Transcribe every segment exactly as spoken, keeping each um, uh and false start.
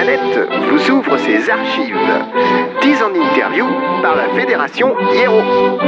planète vous ouvre ses archives. dix en interview par la Fédération Hiero.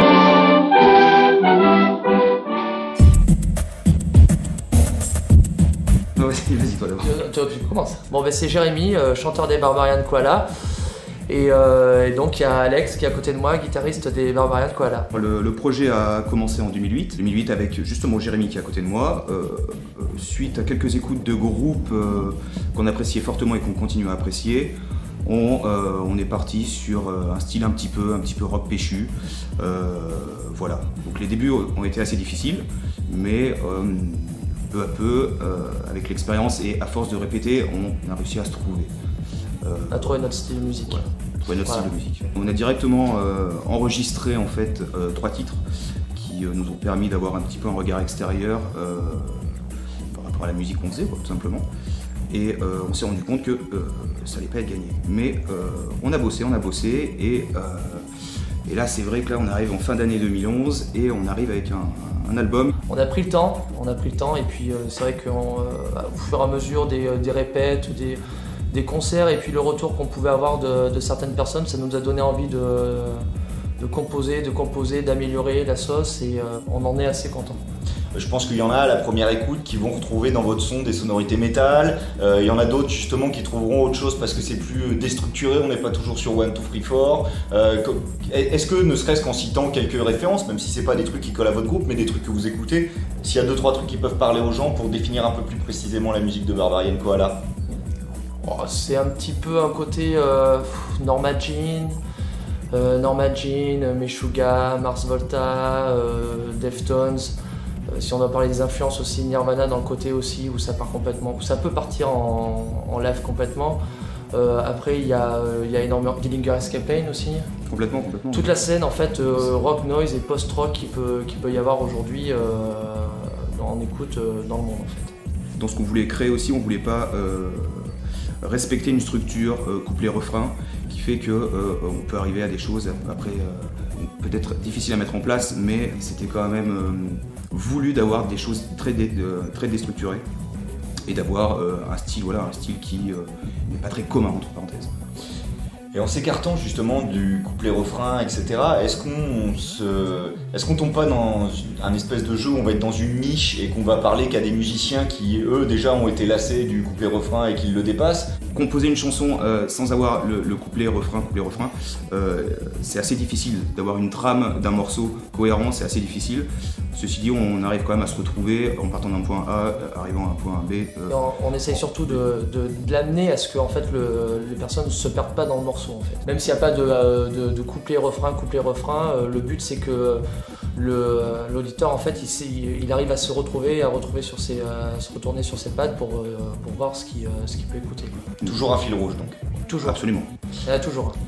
Vas-y, vas-y toi d'abord. Tu, tu, tu commences. Bon, ben, c'est Jérémy, euh, chanteur des Barbarian Koala. Et, euh, et donc il y a Alex qui est à côté de moi, guitariste des Barbarian Koala. Le, le projet a commencé en deux mille huit. deux mille huit avec justement Jérémy qui est à côté de moi. Euh, euh, suite à quelques écoutes de groupes euh, qu'on appréciait fortement et qu'on continue à apprécier, on, euh, on est parti sur euh, un style un petit peu, un petit peu rock péchu. Euh, voilà. Donc les débuts ont été assez difficiles, mais euh, peu à peu, euh, avec l'expérience et à force de répéter, on a réussi à se trouver. Euh, à trouver notre style de musique. Voilà, trouver notre voilà. style de musique. On a directement euh, enregistré en fait euh, trois titres qui euh, nous ont permis d'avoir un petit peu un regard extérieur euh, par rapport à la musique qu'on faisait, quoi, tout simplement. Et euh, on s'est rendu compte que euh, ça n'allait pas être gagné. Mais euh, on a bossé, on a bossé, et, euh, et là c'est vrai que là on arrive en fin d'année deux mille onze et on arrive avec un, un album. On a pris le temps, on a pris le temps, et puis euh, c'est vrai qu'au euh, fur et à mesure des, des répètes, des des concerts et puis le retour qu'on pouvait avoir de, de certaines personnes, ça nous a donné envie de, de composer, de composer, d'améliorer la sauce, et euh, on en est assez content. Je pense qu'il y en a à la première écoute qui vont retrouver dans votre son des sonorités métal. Euh, il y en a d'autres justement qui trouveront autre chose parce que c'est plus déstructuré, on n'est pas toujours sur one, two, three, four. Euh, Est-ce que, ne serait-ce qu'en citant quelques références, même si c'est pas des trucs qui collent à votre groupe, mais des trucs que vous écoutez, s'il y a deux trois trucs qui peuvent parler aux gens pour définir un peu plus précisément la musique de Barbarian Koala? Oh, c'est un petit peu un côté euh, Norma Jean, euh, Norma Jean, Meshuggah, Mars Volta, euh, Deftones. Euh, si on doit parler des influences aussi, Nirvana dans le côté aussi où ça part complètement, où ça peut partir en, en live complètement. Euh, après il y a, euh, y a énormément Dillinger Escape Lane aussi. Complètement, complètement. Toute la scène en fait euh, rock, noise et post-rock qui peut, qui peut y avoir aujourd'hui euh, en écoute euh, dans le monde en fait. Dans ce qu'on voulait créer aussi, on voulait pas euh, respecter une structure euh, couplet-refrain qui fait que euh, on peut arriver à des choses après euh, peut-être difficiles à mettre en place, mais c'était quand même euh, voulu d'avoir des choses très, dé, de, très déstructurées et d'avoir euh, un style, voilà, un style qui euh, n'est pas très commun entre parenthèses. Et en s'écartant justement du couplet-refrain, et cetera, est-ce qu'on se... est-ce qu'on tombe pas dans un espèce de jeu où on va être dans une niche et qu'on va parler qu'à des musiciens qui, eux, déjà ont été lassés du couplet-refrain et qui le dépassent? Composer une chanson euh, sans avoir le, le couplet-refrain, couplet-refrain, euh, c'est assez difficile. D'avoir une trame d'un morceau cohérent, c'est assez difficile. Ceci dit, on arrive quand même à se retrouver en partant d'un point A, arrivant à un point B. Euh... On, on essaye surtout de, de, de l'amener à ce que en fait, le, les personnes ne se perdent pas dans le morceau. En fait. Même s'il n'y a pas de, de, de couplet-refrain, couplet-refrain, euh, le but c'est que l'auditeur en fait, il, il arrive à se retrouver, à, retrouver sur ses, à se retourner sur ses pattes pour, euh, pour voir ce qu'il ce qu'il peut écouter. Toujours un fil rouge donc. Toujours. Absolument. Il y en a toujours un.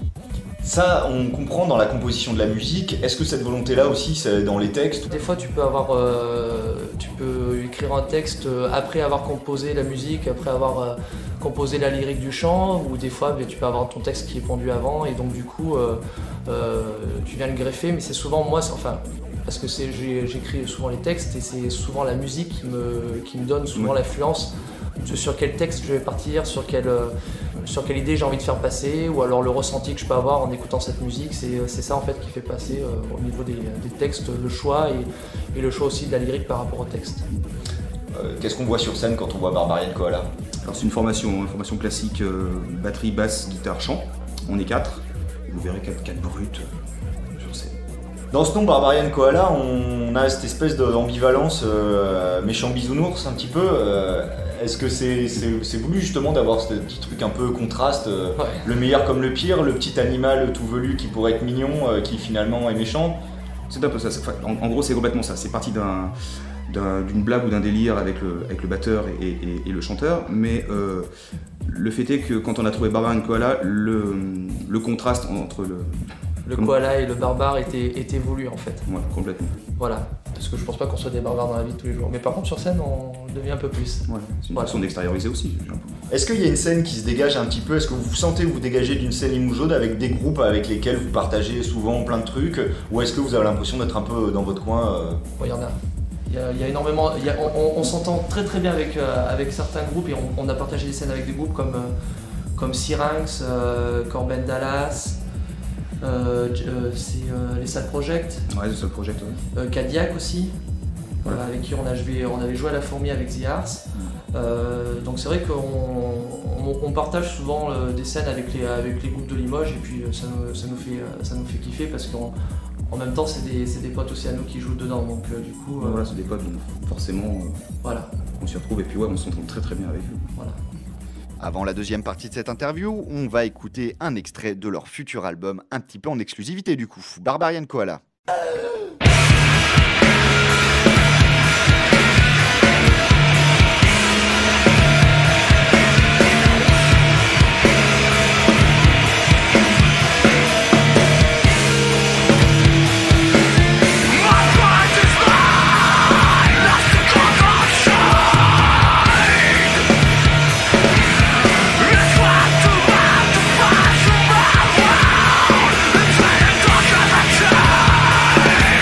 Ça, on comprend dans la composition de la musique. Est-ce que cette volonté-là aussi, c'est dans les textes? Des fois, tu peux avoir, euh, tu peux écrire un texte après avoir composé la musique, après avoir euh, composé la lyrique du chant, ou des fois, tu peux avoir ton texte qui est pondu avant, et donc du coup, euh, euh, tu viens le greffer. Mais c'est souvent moi, enfin, parce que j'écris souvent les textes, et c'est souvent la musique qui me, qui me donne souvent oui. l'influence sur quel texte je vais partir, sur quelle, euh, sur quelle idée j'ai envie de faire passer, ou alors le ressenti que je peux avoir en écoutant cette musique. C'est ça en fait qui fait passer euh, au niveau des, des textes le choix, et, et le choix aussi de la lyrique par rapport au texte. Euh, Qu'est-ce qu'on voit sur scène quand on voit Barbarian Koala? Alors c'est une formation, une formation classique, euh, batterie, basse, guitare, chant. On est quatre, vous verrez quatre, quatre brutes euh, sur scène. Dans ce nom Barbarian Koala, on a cette espèce d'ambivalence euh, méchant bisounours un petit peu. Euh, Est-ce que c'est c'est voulu justement d'avoir ce petit truc un peu contraste, euh, ouais. le meilleur comme le pire, le petit animal tout velu qui pourrait être mignon, euh, qui finalement est méchant? C'est un peu ça. En, en gros, c'est complètement ça. C'est parti d'un d'une blague ou d'un délire avec le, avec le batteur et, et, et le chanteur, mais euh, le fait est que quand on a trouvé Barbarian Koala, le, le contraste entre le... Le koala et le barbare était, était voulu en fait. Ouais, complètement. Voilà, parce que je pense pas qu'on soit des barbares dans la vie de tous les jours. Mais par contre sur scène, on devient un peu plus. Ouais, c'est une voilà. façon d'extérioriser aussi. Est-ce qu'il y a une scène qui se dégage un petit peu? Est-ce que vous vous sentez vous dégager d'une scène limougeaude avec des groupes avec lesquels vous partagez souvent plein de trucs? Ou est-ce que vous avez l'impression d'être un peu dans votre coin? euh... Ouais, il y en a. Il y a, il y a énormément. Il y a, on on, on s'entend très très bien avec, euh, avec certains groupes, et on, on a partagé des scènes avec des groupes comme... Euh, comme Syrinx, euh, Corben Dallas, euh, euh, c'est euh, les Sad Project, Ouais, le seul project, ouais. euh, Cadillac aussi, Voilà. euh, avec qui on, a joué, on avait joué à la Fourmi avec The Arts. Euh, donc c'est vrai qu'on on, on partage souvent euh, des scènes avec les, avec les groupes de Limoges et puis euh, ça, nous, ça, nous fait, euh, ça nous fait kiffer parce qu'en en même temps c'est des, c'est des potes aussi à nous qui jouent dedans, donc euh, du coup Ouais, euh, voilà, c'est des potes, donc forcément euh, voilà, on s'y retrouve et puis ouais, on s'entend très très bien avec eux. voilà. Avant la deuxième partie de cette interview, on va écouter un extrait de leur futur album, un petit peu en exclusivité du coup. Barbarian Koala. It's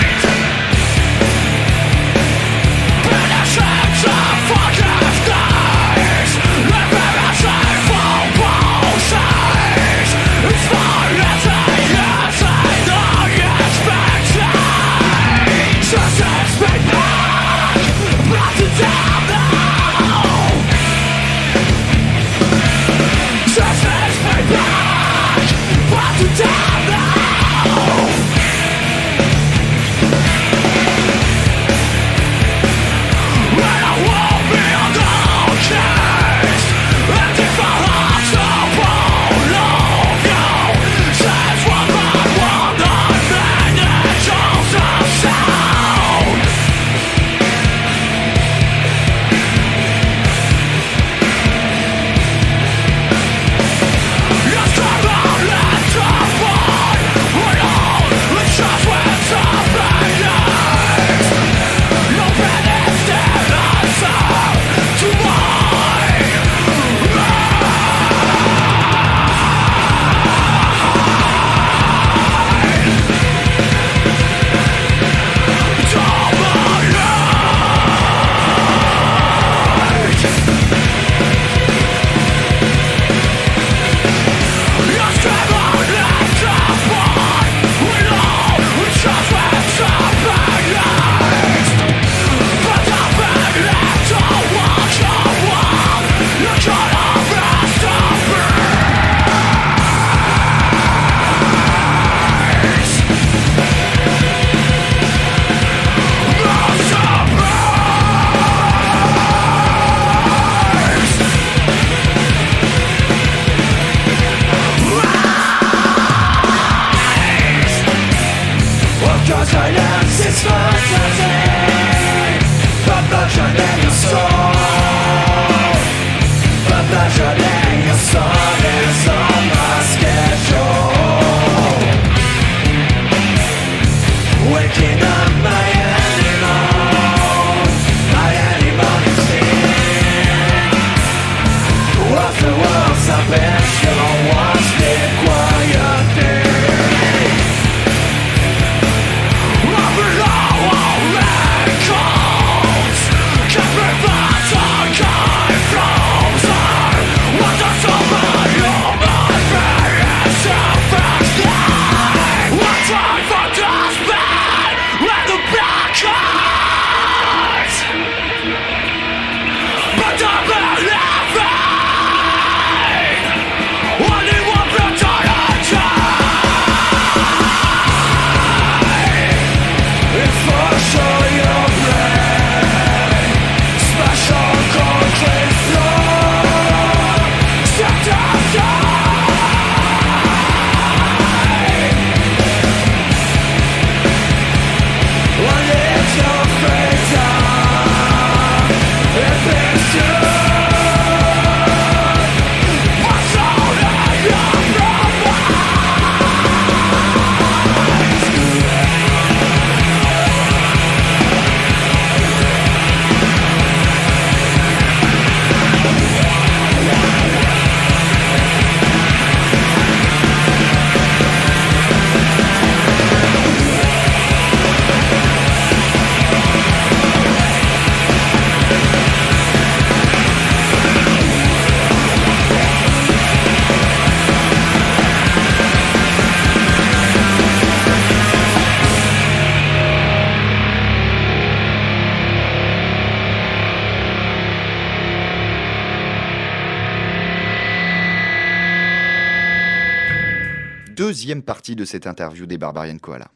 deuxième partie de cette interview des Barbarian Koala.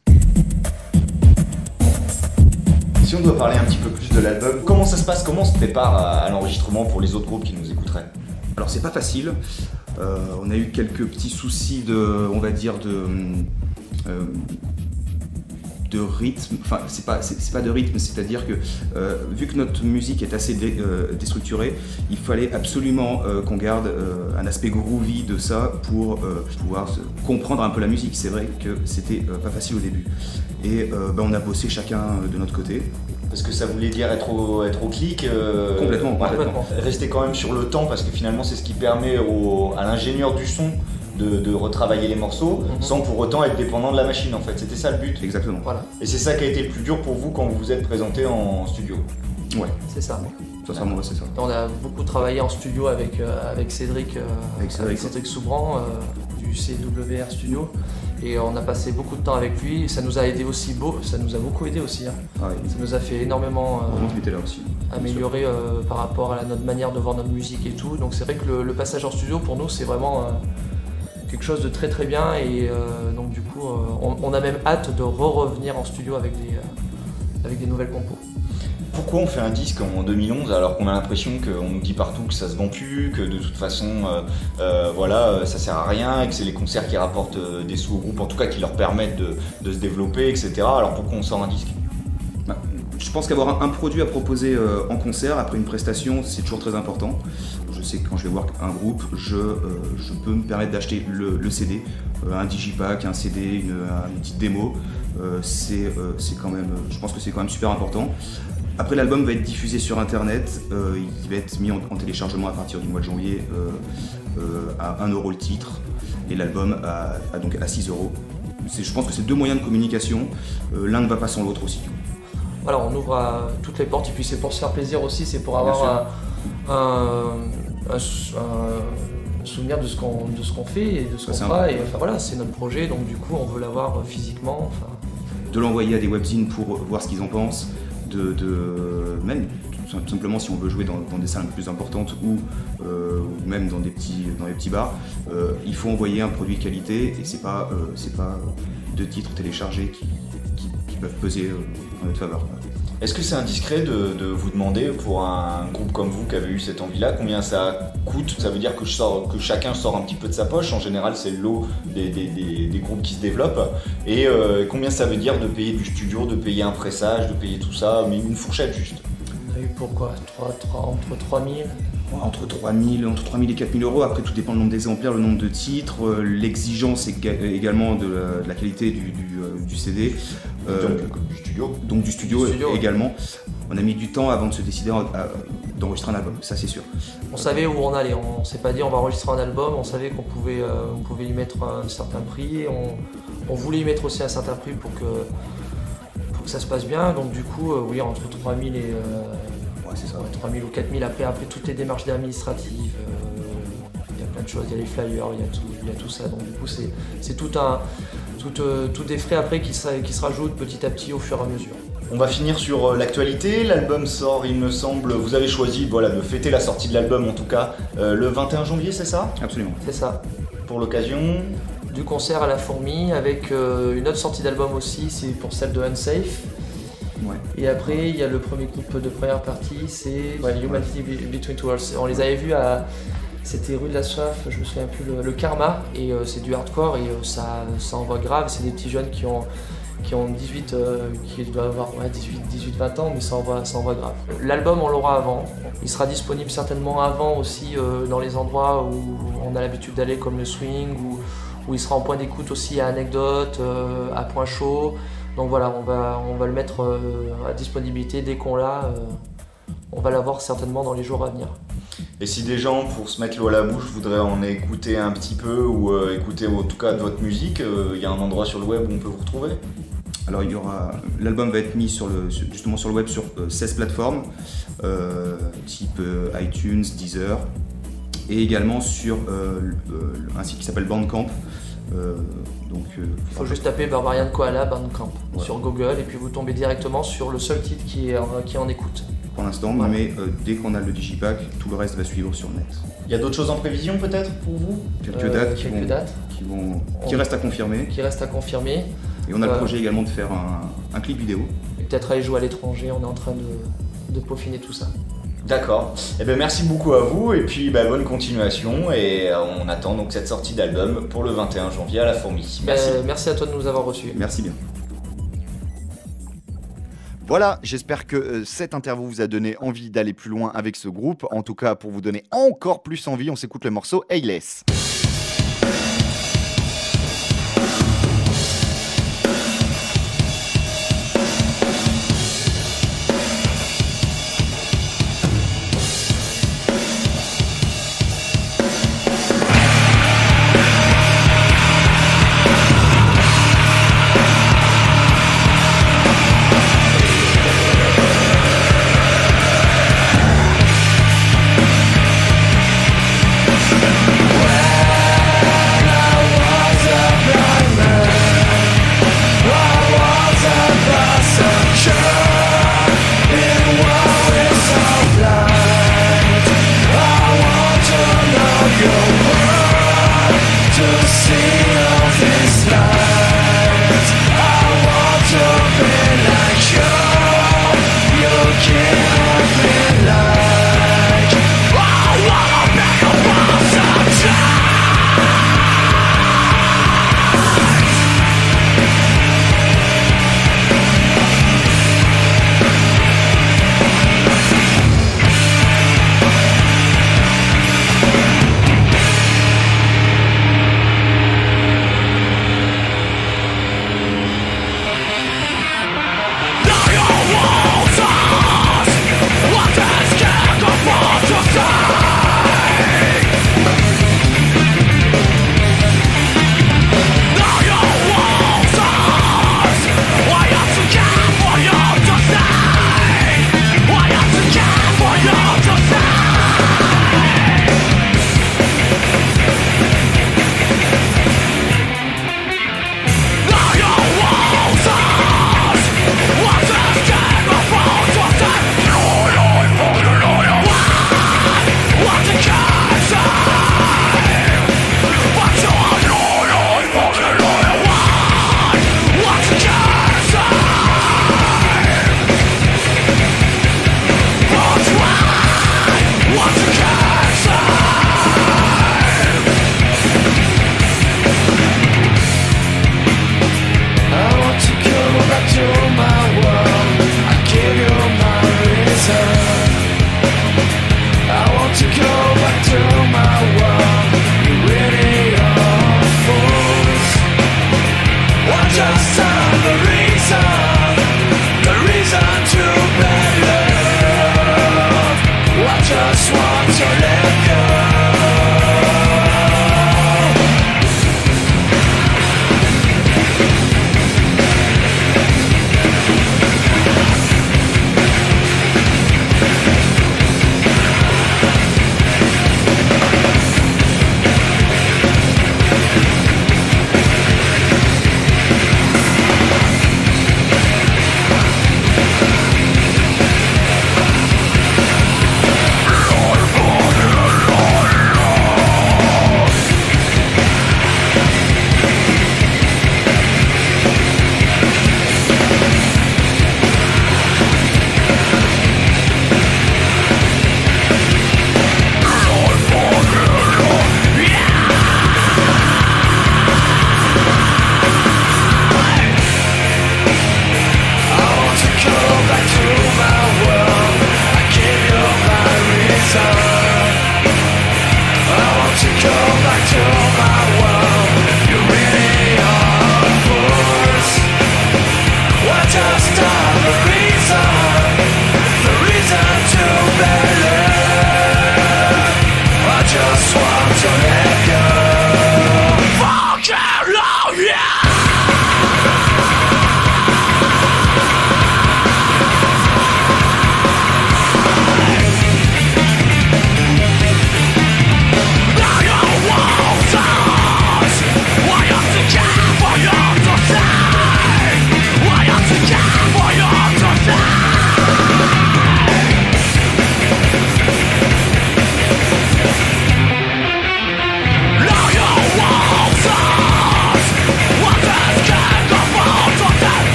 Si on doit parler un petit peu plus de l'album, comment ça se passe? Comment on se prépare à, à l'enregistrement pour les autres groupes qui nous écouteraient? Alors c'est pas facile, euh, on a eu quelques petits soucis de, on va dire, de, euh, de rythme, enfin c'est pas, c'est, c'est pas de rythme, c'est-à-dire que euh, vu que notre musique est assez dé, euh, déstructurée, il fallait absolument euh, qu'on garde euh, un aspect groovy de ça pour euh, pouvoir se, comprendre un peu la musique. C'est vrai que c'était euh, pas facile au début et euh, ben, on a bossé chacun de notre côté. Parce que ça voulait dire être au, être au clic, euh, complètement, ouais, complètement. Rester quand même sur le temps, parce que finalement c'est ce qui permet au, à l'ingénieur du son de, de retravailler les morceaux, mm-hmm. sans pour autant être dépendant de la machine en fait. C'était ça le but. Exactement. Voilà. Et c'est ça qui a été le plus dur pour vous quand vous vous êtes présenté en studio. Ouais, c'est ça. Sincèrement, ouais, c'est ça. On a beaucoup travaillé en studio avec, euh, avec Cédric, euh, avec Cédric, avec Cédric Soubran euh, du C W R Studio. Et on a passé beaucoup de temps avec lui, ça nous a aidé aussi, beau, ça nous a beaucoup aidé aussi. Hein. Ah oui. Ça nous a fait énormément euh, là aussi. améliorer euh, par rapport à la, notre manière de voir notre musique et tout. Donc c'est vrai que le, le passage en studio pour nous c'est vraiment euh, quelque chose de très très bien et euh, donc du coup euh, on, on a même hâte de re-revenir en studio avec des, euh, avec des nouvelles compos. Pourquoi on fait un disque en deux mille onze alors qu'on a l'impression qu'on nous dit partout que ça se vend plus, que de toute façon euh, euh, voilà, ça sert à rien et que c'est les concerts qui rapportent euh, des sous au groupe, en tout cas qui leur permettent de, de se développer, et cetera. Alors pourquoi on sort un disque? Bah, je pense qu'avoir un, un produit à proposer euh, en concert après une prestation, c'est toujours très important. Je sais que quand je vais voir un groupe, je, euh, je peux me permettre d'acheter le, le C D, euh, un digipack, un C D, une, une petite démo. Euh, c'est, euh, c'est quand même, je pense que c'est quand même super important. Après, l'album va être diffusé sur internet, euh, il va être mis en, en téléchargement à partir du mois de janvier euh, euh, à un euro le titre et l'album à, à, donc à six euros. C'est, je pense que c'est deux moyens de communication, euh, l'un ne va pas sans l'autre aussi. Voilà, on ouvre à toutes les portes et puis c'est pour se faire plaisir aussi, c'est pour avoir un, un, un, un souvenir de ce qu'on, de ce qu'on fait et de ce ça, qu'on fera. Et enfin voilà, c'est notre projet, donc du coup on veut l'avoir physiquement. Enfin... De l'envoyer à des webzines pour voir ce qu'ils en pensent. De, de même tout simplement si on veut jouer dans, dans des salles un peu plus importantes ou, euh, ou même dans des petits, dans les petits bars, euh, il faut envoyer un produit de qualité et c'est pas, euh, c'est pas deux titres téléchargés qui, qui, qui peuvent peser euh, en notre faveur. Est-ce que c'est indiscret de, de vous demander pour un groupe comme vous qui avez eu cette envie-là, combien ça coûte? Ça veut dire que, je sors, que chacun sort un petit peu de sa poche, en général c'est le lot des, des, des, des groupes qui se développent, et euh, combien ça veut dire de payer du studio, de payer un pressage, de payer tout ça, mais une fourchette juste? On a eu pourquoi trois, trois, entre trois mille ouais, entre trois mille, entre trois mille et quatre mille euros, après tout dépend du nombre d'exemplaires, le nombre de titres, euh, l'exigence également de la, de la qualité du, du, euh, du C D. Euh, donc du studio. Donc du studio, du studio également. Ouais. On a mis du temps avant de se décider à, à, d'enregistrer un album, ça c'est sûr. On savait où on allait, on s'est pas dit on va enregistrer un album, on savait qu'on pouvait, euh, on pouvait y mettre un certain prix, on, on voulait y mettre aussi un certain prix pour que, pour que ça se passe bien, donc du coup euh, oui entre trois mille et euh, ouais, c'est ça, ouais, trois mille ou quatre mille après, après toutes les démarches administratives, euh, il y a plein de choses, il y a les flyers, il y a tout, il y a tout ça, donc du coup c'est, c'est tout un tout, euh, tout des frais après qui, qui se rajoutent petit à petit au fur et à mesure. On va finir sur l'actualité, l'album sort il me semble, vous avez choisi voilà, de fêter la sortie de l'album en tout cas euh, le vingt et un janvier, c'est ça? Absolument. C'est ça. Pour l'occasion du concert à la Fourmi avec euh, une autre sortie d'album aussi, c'est pour celle de Unsafe. Ouais. Et après il y a le premier groupe de première partie, c'est ouais, Humanity Between Two Worlds. On les avait vus à... C'était rue de la Soif, je me souviens plus, le, le Karma, et euh, c'est du hardcore et euh, ça, ça envoie grave, c'est des petits jeunes qui ont... qui ont dix-huit, euh, qui doivent avoir ouais, dix-huit vingt ans, mais ça envoie, ça envoie grave. L'album, on l'aura avant. Il sera disponible certainement avant aussi euh, dans les endroits où on a l'habitude d'aller, comme le Swing, où, où il sera en point d'écoute aussi à Anecdote, euh, à Point Chaud. Donc voilà, on va, on va le mettre euh, à disponibilité dès qu'on l'a. Euh, on va l'avoir certainement dans les jours à venir. Et si des gens, pour se mettre l'eau à la bouche, voudraient en écouter un petit peu ou euh, écouter en tout cas de votre musique, il euh, y a un endroit sur le web où on peut vous retrouver? Alors il y aura, l'album va être mis sur le, justement sur le web sur euh, seize plateformes, euh, type euh, iTunes, Deezer, et également sur euh, euh, un site qui s'appelle Bandcamp. Euh, donc, euh, il faut juste taper Barbarian Koala Bandcamp ouais. sur Google et puis vous tombez directement sur le seul titre qui est, qui est en écoute. pour l'instant, Voilà. mais euh, dès qu'on a le digipack, tout le reste va suivre sur le net. Il y a d'autres choses en prévision peut-être pour vous? Quelques Euh, dates, qui, quelques vont, dates. qui, vont, qui On- restent à confirmer. qui reste à confirmer. Et on a Euh, le projet également de faire un, un clip vidéo. Et peut-être aller jouer à l'étranger, on est en train de, de peaufiner tout ça. D'accord. Eh ben merci beaucoup à vous et puis bah, bonne continuation et euh, on attend donc cette sortie d'album pour le vingt et un janvier à la Fourmi. Merci. Euh, merci à toi de nous avoir reçus. Merci bien. Voilà, j'espère que euh, cette interview vous a donné envie d'aller plus loin avec ce groupe. En tout cas, pour vous donner encore plus envie, on s'écoute le morceau Ayless.